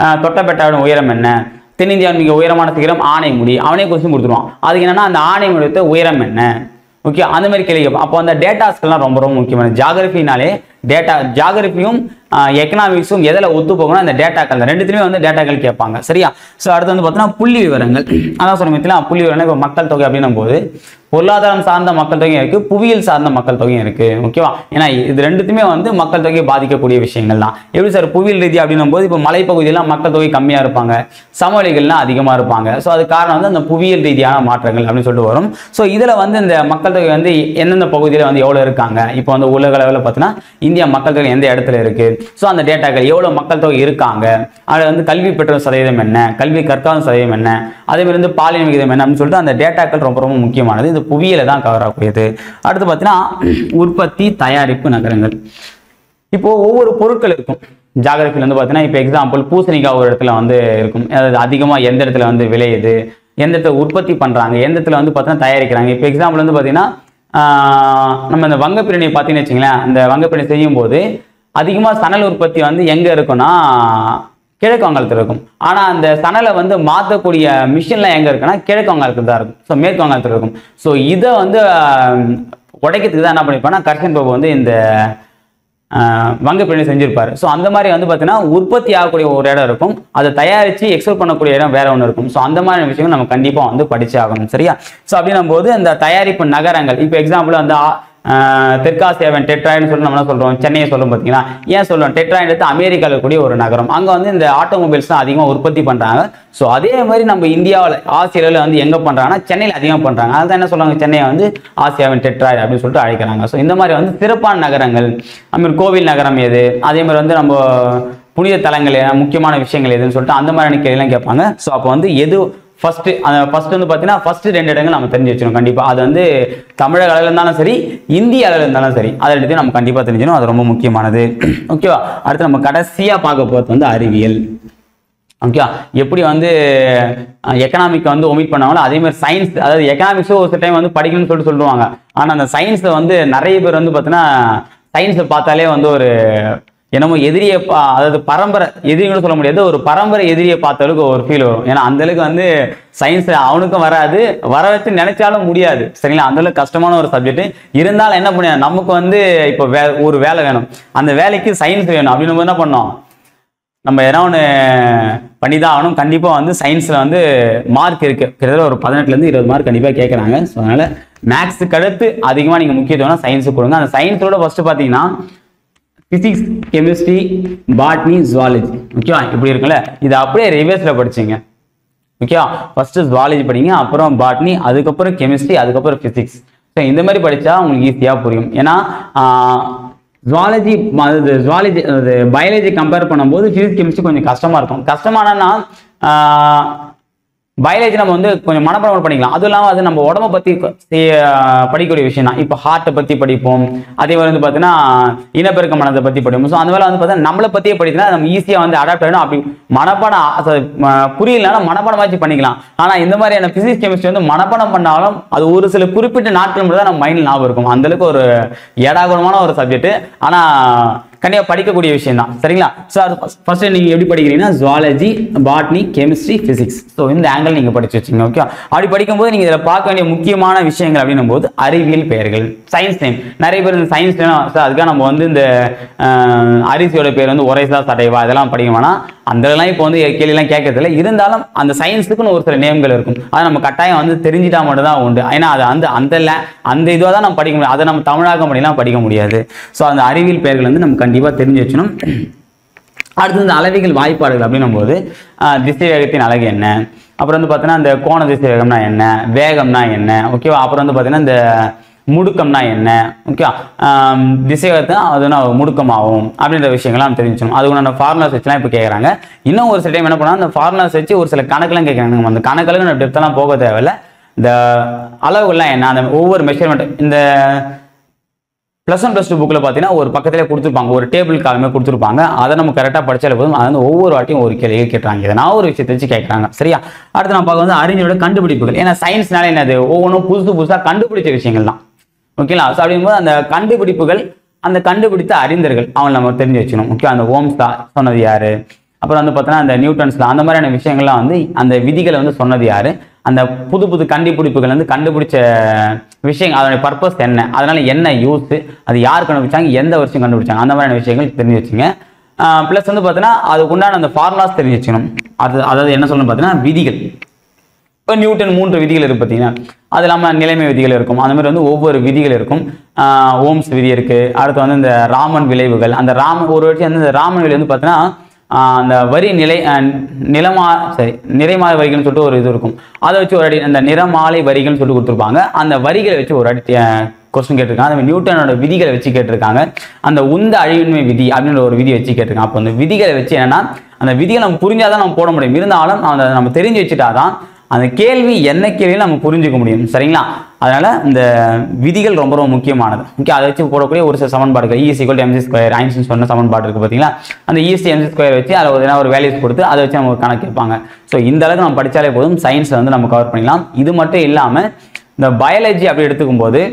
தொட்டபெட்டாவின் உயரம் என்ன, தென்னிந்தியாவின் மிக உயரமான சிகரம் ஆனைமுடி, அவனே கொஸ்டின் கொடுத்துருவான். அதுக்கு என்னன்னா அந்த ஆனைமுடியோட உயரம் என்ன, ஓகே அந்த மாதிரி கேள்வி. அப்போ அந்த டேட்டாஸ்கெல்லாம் ரொம்ப ரொம்ப முக்கியமான ஜியாகிரபினாலே டேட்டா ஜியாகிரபியும் எக்கனாமிக்ஸும் எதில் ஒத்து போகணும் அந்த டேட்டாக்கள் ரெண்டுத்துலேயுமே வந்து டேட்டாக்கள் கேட்பாங்க சரியா. ஸோ அடுத்து வந்து பார்த்தீங்கன்னா புள்ளி விவரங்கள். அதான் சொல்ல பார்த்தீங்கன்னா புள்ளி விவரங்கள் இப்போ மக்கள் தொகை அப்படின்னும் போது பொருளாதாரம் சார்ந்த மக்கள் தொகையும் இருக்கு, புவியியல் சார்ந்த மக்கள் தொகையும் இருக்கு ஓகேவா. ஏன்னா இது ரெண்டுத்துமே வந்து மக்கள் தொகையை பாதிக்கக்கூடிய விஷயங்கள் தான். எப்படி சார் புவியியல் ரீதி அப்படின்னும் போது இப்போ மலைப்பகுதியெல்லாம் மக்கள் தொகை கம்மியாக இருப்பாங்க, சமவெளிகள்லாம் அதிகமாக இருப்பாங்க. ஸோ அது காரணம் வந்து அந்த புவியியல் ரீதியான மாற்றங்கள் அப்படின்னு சொல்லிட்டு வரும். ஸோ இதில் வந்து இந்த மக்கள் தொகை வந்து எந்தெந்த பகுதியில் வந்து எவ்வளோ இருக்காங்க, இப்போ வந்து உலக அளவில் பார்த்தீங்கன்னா இந்தியா மக்கள் தொகை எந்த இடத்துல இருக்கு, ஸோ அந்த டேட்டாக்கள் எவ்வளோ மக்கள் தொகை இருக்காங்க, அதில் வந்து கல்வி பெற்ற சதவீதம் என்ன, கல்வி கற்காத சதவீதம் என்ன, அதே மாதிரி வந்து பாலின விகிதம் என்ன அப்படின்னு சொல்லிட்டு அந்த டேட்டாக்கள் ரொம்ப ரொம்ப முக்கியமானது. இது புவியியல தான் கவர் ஆகக்கூடியது. அடுத்து பார்த்தீங்கன்னா உற்பத்தி தயாரிப்பு நகரங்கள். இப்போ ஒவ்வொரு பொருட்கள் இருக்கும் ஜியாகிரபில வந்து பார்த்தீங்கன்னா இப்போ எக்ஸாம்பிள் பூசணிக்காய் ஒரு இடத்துல வந்து இருக்கும், அதாவது அதிகமாக எந்த இடத்துல வந்து விளையுது, எந்த இடத்துல உற்பத்தி பண்ணுறாங்க, எந்த இடத்துல வந்து பார்த்தீங்கன்னா தயாரிக்கிறாங்க. இப்போ எக்ஸாம்பிள் வந்து பார்த்தீங்கன்னா நம்ம இந்த வங்கப்பிரிவினை பார்த்தீங்கன்னு வச்சுங்களேன், அந்த வங்கப்பிரிவினை செய்யும் போது அதிகமாக சணல் உற்பத்தி வந்து எங்கே இருக்குன்னா கிழக்கு வங்காளத்தில் இருக்கும். ஆனால் அந்த சணலை வந்து மாற்றக்கூடிய மிஷின்லாம் எங்கே இருக்குன்னா கிழக்கு வங்காளத்தில் தான் இருக்கும், ஸோ மேற்கு வங்காளத்தில் இருக்கும். ஸோ இதை வந்து உடைக்கிறதுக்கு தான் என்ன பண்ணியிருப்பாங்கன்னா கர்ஷன் பிரபு வந்து இந்த வங்கப்பிரிவினை செஞ்சிருப்பாரு. ஸோ அந்த மாதிரி வந்து பார்த்தீங்கன்னா உற்பத்தி ஆகக்கூடிய ஒரு இடம் இருக்கும், அதை தயாரித்து எக்ஸ்போர்ட் பண்ணக்கூடிய இடம் வேற ஒன்று இருக்கும். ஸோ அந்த மாதிரி விஷயங்கள் நம்ம கண்டிப்பாக வந்து படிச்சு ஆகணும் சரியா. ஸோ அப்படின்னும் போது அந்த தயாரிப்பு நகரங்கள் இப்போ எக்ஸாம்பிள் அந்த தெற்காசியாவின் டெட்ராய்டுன்னு சொல்லி நம்ம என்ன சொல்றோம், சென்னையை சொல்லும் பார்த்தீங்கன்னா. ஏன் சொல்றோம், டெட்ராய்டு அமெரிக்காவில் இருக்கக்கூடிய ஒரு நகரம், அங்கே வந்து இந்த ஆட்டோமொபைல்ஸ் தான் அதிகமாக உற்பத்தி பண்றாங்க. ஸோ அதே மாதிரி நம்ம இந்தியாவில் ஆசியாவில் வந்து எங்கே பண்றாங்கன்னா சென்னையில் அதிகமாக பண்றாங்க. அதுதான் என்ன சொல்றாங்க, சென்னையை வந்து ஆசியாவின் டெட்ராய்டு அப்படின்னு சொல்லிட்டு அழைக்கிறாங்க. ஸோ இந்த மாதிரி வந்து சிறப்பான நகரங்கள், அதுமாதிரி கோவில் நகரம் எது, அதே மாதிரி வந்து நம்ம புனித தலங்கள் முக்கியமான விஷயங்கள் எதுன்னு சொல்லிட்டு அந்த மாதிரி கேள்விலாம் கேட்பாங்க. ஸோ அப்போ வந்து எது ஃபர்ஸ்ட் அந்த ஃபர்ஸ்ட் வந்து பார்த்தீங்கன்னா ஃபர்ஸ்ட் ரெண்டு இடங்கள் நம்ம தெரிஞ்சு வச்சிடணும் கண்டிப்பாக. அது வந்து தமிழக அளவில் இருந்தாலும் சரி, இந்திய அளவில் இருந்தாலும் சரி, அதை எடுத்து நம்ம கண்டிப்பாக தெரிஞ்சிடணும், அது ரொம்ப முக்கியமானது ஓகேவா. அடுத்து நம்ம கடைசியாக பார்க்க போகிறது வந்து அறிவியல் ஓகே. எப்படி வந்து எக்கனாமிக்கை வந்து ஒமிட் பண்ணாங்களோ அதே மாதிரி சயின்ஸ், அதாவது எக்கனாமிக்ஸும் ஒரு சில டைம் வந்து படிக்கணும்னு சொல்லிட்டு சொல்லுவாங்க. ஆனால் அந்த சயின்ஸை வந்து நிறைய பேர் வந்து பார்த்தீங்கன்னா சயின்ஸை பார்த்தாலே வந்து ஒரு என்னமோ எதிரியை அதாவது பரம்பரை எதிரின்னு சொல்ல முடியாது, ஒரு பரம்பரை எதிரியை பார்த்த அளவுக்கு ஒரு ஃபீல் வரும். ஏன்னா அந்த அளவுக்கு வந்து சயின்ஸ் அவனுக்கும் வராது, வர வச்சு நினைச்சாலும் முடியாது சரிங்களா. அந்த அளவுக்கு கஷ்டமான ஒரு சப்ஜெக்ட். இருந்தாலும் என்ன பண்ண, நமக்கு வந்து இப்போ வே ஒரு வேலை வேணும், அந்த வேலைக்கு சயின்ஸ் வேணும் அப்படின்னு என்ன பண்ணோம், நம்ம எதனா ஒன்று பண்ணி தான் ஆகணும். கண்டிப்பாக வந்து சயின்ஸில் வந்து மார்க் இருக்கு, கிட்டத்தட்ட ஒரு பதினெட்டுலேருந்து இருபது மார்க் கண்டிப்பாக கேட்குறாங்க. ஸோ அதனால மேக்ஸுக்கு அடுத்து அதிகமாக நீங்கள் முக்கியத்துவம்னா சயின்ஸுக்கு கொடுங்க. அந்த சயின்ஸோட ஃபர்ஸ்ட் பார்த்தீங்கன்னா பிசிக்ஸ், கெமிஸ்ட்ரி, பாட்னி, ஜுவாலஜி ஓகேவா. இப்படி இருக்குல்ல, இது அப்படியே ரிவர்ஸில் படிச்சிங்க ஓகேவா. ஃபர்ஸ்ட் ஜுவாலஜி படிங்க, அப்புறம் பாட்னி, அதுக்கப்புறம் கெமிஸ்ட்ரி, அதுக்கப்புறம் பிசிக்ஸ். ஸோ இந்த மாதிரி படித்தா உங்களுக்கு ஈஸியாக புரியும். ஏன்னா ஜுவாலஜி அது ஜுவாலஜி அது பயாலஜி கம்பேர் பண்ணும்போது பிசிக்ஸ் கெமிஸ்ட்ரி கொஞ்சம் கஷ்டமாக இருக்கும். கஷ்டமானன்னா பயாலஜி நம்ம வந்து கொஞ்சம் மனப்பாடம் பண்ணிக்கலாம். அதுவும் இல்லாமல் அது நம்ம உடம்பை பற்றி படிக்கக்கூடிய விஷயம் தான். இப்போ ஹார்ட்டை பற்றி படிப்போம், அதே மாதிரி வந்து பார்த்தீங்கன்னா இனப்பெருக்க மனத்தை பற்றி படிப்போம். ஸோ அந்த வேலை வந்து பார்த்தீங்கன்னா நம்மளை பற்றியே படிக்கலாம், நம்ம ஈஸியாக வந்து அடாப்ட் ஆகிடும். அப்படி மனப்பாடம் புரியலனாலும் மனப்பாடமாச்சு பண்ணிக்கலாம். ஆனால் இந்த மாதிரியான பிசிக்ஸ் கெமிஸ்ட்ரி வந்து மனப்பாடம் பண்ணாலும் அது ஒரு சில குறிப்பிட்ட நாட்கள் மட்டும் தான் நம்ம மைண்டில் ஞாபகம் இருக்கும். அந்தளவுக்கு ஒரு ஏடாகுணமான ஒரு சப்ஜெக்ட், ஆனால் கண்டிப்பாக படிக்கக்கூடிய விஷயம் தான் சரிங்களா. சார் ஃபர்ஸ்ட் நீங்கள் எப்படி படிக்கிறீங்கன்னா zoology, botany, chemistry, physics. So இந்த ஆங்கிள் நீங்கள் படிச்சு வச்சுங்க ஓகே. அப்படி படிக்கும்போது நீங்கள் இதில் பார்க்க வேண்டிய முக்கியமான விஷயங்கள் அப்படின்னும் போது அறிவியல் பெயர்கள், சயின்ஸ் நேம். நிறைய பேர் இந்த சயின்ஸ் சார் அதுக்காக நம்ம வந்து இந்த அரிசியோட பேர் வந்து ஒரேசா சடைவா இதெல்லாம் படிக்க வேணாம். அந்தெல்லாம் இப்போ வந்து கேள்வியெல்லாம் கேட்கறதில்ல. இருந்தாலும் அந்த சயின்ஸுக்குன்னு ஒரு சில நேம்கள் இருக்கும், அதை நம்ம கட்டாயம் வந்து தெரிஞ்சிட்டா மட்டும் தான் உண்டு. ஏன்னா அது அந்த அந்த அந்த இதுவாக தான் நம்ம படிக்க முடியும், அதை நம்ம தமிழாக்க முடியலாம் படிக்க முடியாது. ஸோ அந்த அறிவியல் பெயர்கள் வந்து நம்ம கண்டிப்பாக தெரிஞ்சு வச்சணும். அடுத்து இந்த அளவிகள் வாய்ப்பாடுகள் அப்படின்னும் போது திசை வேகத்தின் அழகு என்ன, அப்புறம் வந்து பார்த்தீங்கன்னா இந்த கோண திசை வேகம்னா என்ன, வேகம்னா என்ன ஓகேவா. அப்புறம் வந்து பார்த்தீங்கன்னா இந்த முடுக்கம்னா என்ன ஓகே, திசைவேகத்தை அதுனா முடுக்கமாகும் அப்படின்ற விஷயங்கள்லாம் தெரிஞ்சுக்கணும். அதுக்கு ஃபார்முலாஸ் வச்சுலாம் இப்போ கேட்குறாங்க. இன்னும் ஒரு சில டைம் என்ன பண்ணால் அந்த ஃபார்முலாஸ் வச்சு ஒரு சில கணக்கெல்லாம் கேட்குறாங்க. நம்ம அந்த கணக்கெல்லாம் நம்ம டெப்த்தெல்லாம் போக தேவையில்லை. இந்த அளவுகள்லாம் என்ன, அந்த ஒவ்வொரு மெஷர்மெண்ட் இந்த ப்ளஸ் ஒன் ப்ளஸ் டூ புக்கில் பார்த்தீங்கன்னா ஒரு பக்கத்திலே கொடுத்துருப்பாங்க, ஒரு டேபிள் காலமே கொடுத்துருப்பாங்க. அதை நம்ம கரெக்டாக படித்தாலே போதும். அது வந்து ஒவ்வொரு வாட்டியும் ஒரு கேள்வி கேட்குறாங்க, எதனா ஒரு விஷயத்தை வச்சு கேட்குறாங்க சரியா. அடுத்து நம்ம பார்க்க வந்து அறிஞரோட கண்டுபிடிப்புகள். ஏன்னா சயின்ஸ்னால என்னது, ஒவ்வொன்றும் புதுசு புதுசாக கண்டுபிடிச்ச விஷயங்கள் தான் ஓகேங்களா. ஸோ அப்படிங்கும்போது அந்த கண்டுபிடிப்புகள், அந்த கண்டுபிடித்த அறிஞர்கள் அவங்க நம்ம தெரிஞ்சு வச்சுக்கணும் ஓகே. அந்த ஓம்ஸ் தான் சொன்னது யாரு, அப்புறம் வந்து பார்த்தீங்கன்னா அந்த நியூட்டன்ஸ்ல அந்த மாதிரியான விஷயங்கள்லாம் வந்து அந்த விதிகளை வந்து சொன்னது யாரு, அந்த புது புது கண்டுபிடிப்புகள் வந்து கண்டுபிடிச்ச விஷயம் அதோட பர்பஸ் என்ன, அதனால என்ன யூஸ், அது யார் கண்டுபிடிச்சாங்க, எந்த வருஷம் கண்டுபிடிச்சாங்க, அந்த மாதிரியான விஷயங்கள் தெரிஞ்சு வச்சுங்க. ப்ளஸ் வந்து பார்த்தீங்கன்னா அதுக்கு உண்டான அந்த ஃபார்முலாஸ் தெரிஞ்சு வச்சுக்கணும். அது அதாவது என்ன சொல்லணும் பார்த்தீங்கன்னா விதிகள். இப்போ நியூட்டன் மூன்று விதிகள் இருக்கு பார்த்தீங்கன்னா, அது இல்லாமல் நிலைமை விதிகள் இருக்கும். அந்த மாதிரி வந்து ஒவ்வொரு விதிகள் இருக்கும். ஓம்ஸ் விதி இருக்கு. அடுத்து வந்து இந்த ராமன் விளைவுகள், அந்த ராமன் ஒரு வருஷம் வந்து இந்த ராமன் விலை வந்து பார்த்தீங்கன்னா அந்த வரி நிலை நிலமா சரி நிறைமாலை வரிகள்னு சொல்லிட்டு ஒரு இது இருக்கும். அதை வச்சு ஒரு அடி அந்த நிறமாலை வரிகள்னு சொல்லிட்டு கொடுத்துருப்பாங்க. அந்த வரிகளை வச்சு ஒரு அடி கொஸ்டின் கேட்டிருக்காங்க. அந்த நியூட்டனோட விதிகளை வச்சு கேட்டிருக்காங்க. அந்த உந்த அழிவின்மை விதி அப்படின்ற ஒரு விதியை வச்சு கேட்டிருக்காங்க. அப்போ அந்த விதிகளை வச்சு என்னன்னா அந்த விதிகளை நம்ம புரிஞ்சாதான் நம்ம போட முடியும். இருந்தாலும் அந்த நம்ம தெரிஞ்சு வச்சுட்டாதான் அந்த கேள்வி என்ன கேள்வியும் நம்ம புரிஞ்சுக்க முடியும். சரிங்களா? அதனால இந்த விதிகள் ரொம்ப ரொம்ப முக்கியமானது. ஓகே, அதை வச்சு போடக்கூடிய ஒரு சில சமன்பாடுகள் E equal to M C square Einstein சொன்ன சமன்பாடு இருக்கு பார்த்தீங்களா, அந்த ஈஸ்டி எம்சி ஸ்கொயர் வச்சு அதில் ஒரு ஒரு வேல்யூஸ் கொடுத்து அதை வச்சு நம்ம கணக்கு கேட்பாங்க. ஸோ இந்த அளவுக்கு நம்ம படித்தாலே போதும், சயின்ஸை வந்து நம்ம கவர் பண்ணிடலாம். இது மட்டும் இல்லாமல் இந்த பயாலஜி அப்படி எடுத்துக்கும் போது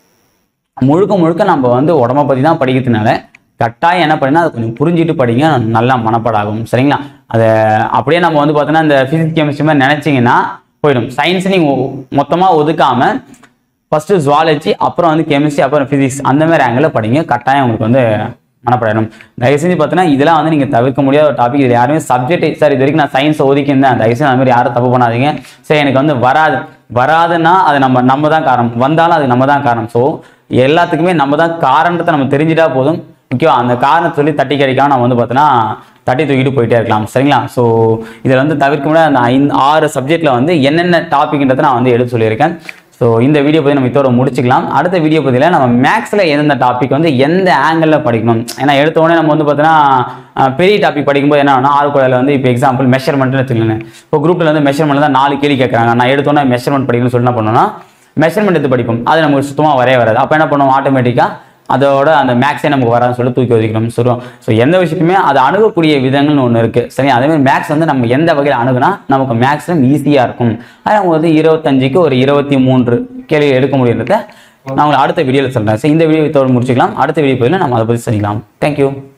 முழுக்க முழுக்க நம்ம வந்து உடம்பை பற்றி தான் படிக்கிறதுனால கட்டாயம் என்ன பண்ணினா அதை கொஞ்சம் புரிஞ்சுட்டு படிங்க, நல்லா மனப்பாடாகும். சரிங்களா? அதை அப்படியே நம்ம வந்து பார்த்தோன்னா இந்த ஃபிசிக்ஸ் கெமிஸ்ட்ரி மாதிரி நினைச்சிங்கன்னா போயிடும். சயின்ஸ் நீங்கள் மொத்தமாக ஒதுக்காம ஃபர்ஸ்ட் ஜுவாலஜி, அப்புறம் வந்து கெமிஸ்ட்ரி, அப்புறம் ஃபிசிக்ஸ் அந்த மாதிரி ஆங்கிளில் படிங்க. கட்டாயம் உங்களுக்கு வந்து மனப்படணும். தயவு செஞ்சு பார்த்தீங்கன்னா இதெல்லாம் வந்து நீங்கள் தவிர்க்க முடியாத ஒரு டாபிக். இது யாருமே சப்ஜெக்ட் சார் இது வரைக்கும் நான் சயின்ஸை ஒதுக்கியிருந்தேன், தயவு செஞ்சு அந்த மாதிரி யாரும் தப்பு பண்ணாதீங்க. சரி எனக்கு வந்து வராது வராதுன்னா அது நம்ம நம்ம தான் காரணம், வந்தாலும் அது நம்ம தான் காரணம். ஸோ எல்லாத்துக்குமே நம்ம தான் காரணத்தை நம்ம தெரிஞ்சுட்டா போதும். முக்கியம் அந்த காரணத்தை சொல்லி தட்டி கிடைக்காம நம்ம வந்து பார்த்தோன்னா தட்டி தூக்கிட்டு போயிட்டே இருக்கலாம். சரிங்களா? ஸோ இதில் வந்து தவிர்க்க முடியாத அந்த ஐந்து ஆறு சப்ஜெக்டில் வந்து என்னென்ன டாபிக்ன்றதை நான் வந்து எடுத்து சொல்லியிருக்கேன். ஸோ இந்த வீடியோ பற்றி நம்ம இதோட முடிச்சுக்கலாம். அடுத்த வீடியோ பற்றியில் நம்ம மேக்ஸில் எந்தெந்த டாபிக் வந்து எந்த ஆங்கிளில் படிக்கணும். ஏன்னா எடுத்தோடனே நம்ம வந்து பார்த்தீங்கன்னா பெரிய டாபிக் படிக்கும்போது என்ன ஆகுனா ஆறு குழாயில் வந்து இப்போ எக்ஸாம்பிள் மெஷர்மெண்ட்னு வச்சுக்கோங்க. இப்போ குரூப்பில் வந்து மெஷர்மெண்ட் தான் நாலு கேள்வி கேட்குறாங்க. நான் எடுத்தோன்னே மெஷர்மெண்ட் படிக்கணும்னு சொல்லி என்ன பண்ணோன்னா மெஷர்மெண்ட் எடுத்து படிப்போம். அது நமக்கு சுத்தமாக வரவே வராது. அப்போ என்ன பண்ணுவோம், ஆட்டோமேட்டிக்காக அதோட அந்த மேக்ஸே நமக்கு வராதுன்னு சொல்லி தூக்கி ஒதுக்கணும் சொல்லுவோம். ஸோ எந்த விஷயத்துமே அதை அணுகக்கூடிய விதங்கள்னு ஒன்று இருக்குது. சரி, அதேமாதிரி மேக்ஸ் வந்து நம்ம எந்த வகையில் அணுகுனா நமக்கு மேக்ஸும் ஈஸியாக இருக்கும். அது நம்ம வந்து இருபத்தஞ்சுக்கு ஒரு இருபத்தி மூன்று கேள்வி எடுக்க முடியுன்றத நான் உங்களுக்கு அடுத்த வீடியோவில் சொல்கிறேன். சரி, இந்த வீடியோ இதோடு முடிச்சுக்கலாம். அடுத்த வீடியோ போயில நம்ம அதை பற்றி செய்யலாம். தேங்க்யூ.